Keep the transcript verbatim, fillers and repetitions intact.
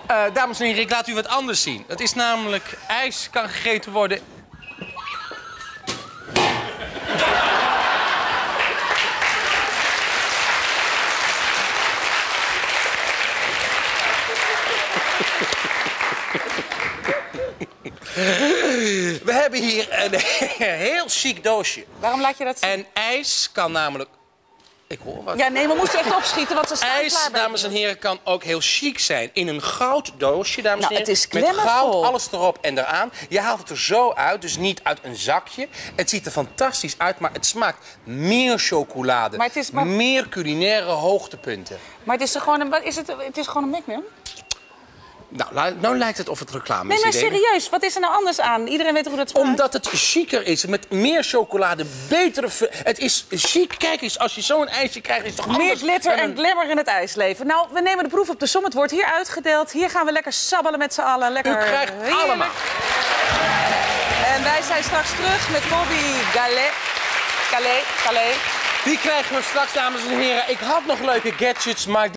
Uh, dames en heren, ik laat u wat anders zien. Het is namelijk ijs kan gegeten worden. We hebben hier een heel chic doosje. Waarom laat je dat zien? En ijs kan namelijk... Ik hoor wat. Ja, nee, we moeten echt opschieten, want ze staan IJs, klaar bij dames en heren, kan ook heel chic zijn. In een goud doosje, dames nou, en heren. Het is met goud, vol. alles erop en eraan. Je haalt het er zo uit, dus niet uit een zakje. Het ziet er fantastisch uit, maar het smaakt meer chocolade. Maar het is maar... Meer culinaire hoogtepunten. Maar het is er gewoon een... Wat is het? Het is gewoon een Magnum? Nou, nou lijkt het of het reclame nee, is. Nee, maar serieus. Wat is er nou anders aan? Iedereen weet hoe dat smaakt. Omdat het chiquer is. Met meer chocolade, betere... Het is chic. Kijk eens, als je zo'n ijsje krijgt, is het toch meer anders... glitter een... en glamour in het ijsleven. Nou, we nemen de proef op de som. Het wordt hier uitgedeeld. Hier gaan we lekker sabbelen met z'n allen. Lekker... U krijgt heerlijk. allemaal. En wij zijn straks terug met Bobby Galet. Calais, Calais. Die krijgen we straks, dames en heren. Ik had nog leuke gadgets, maar...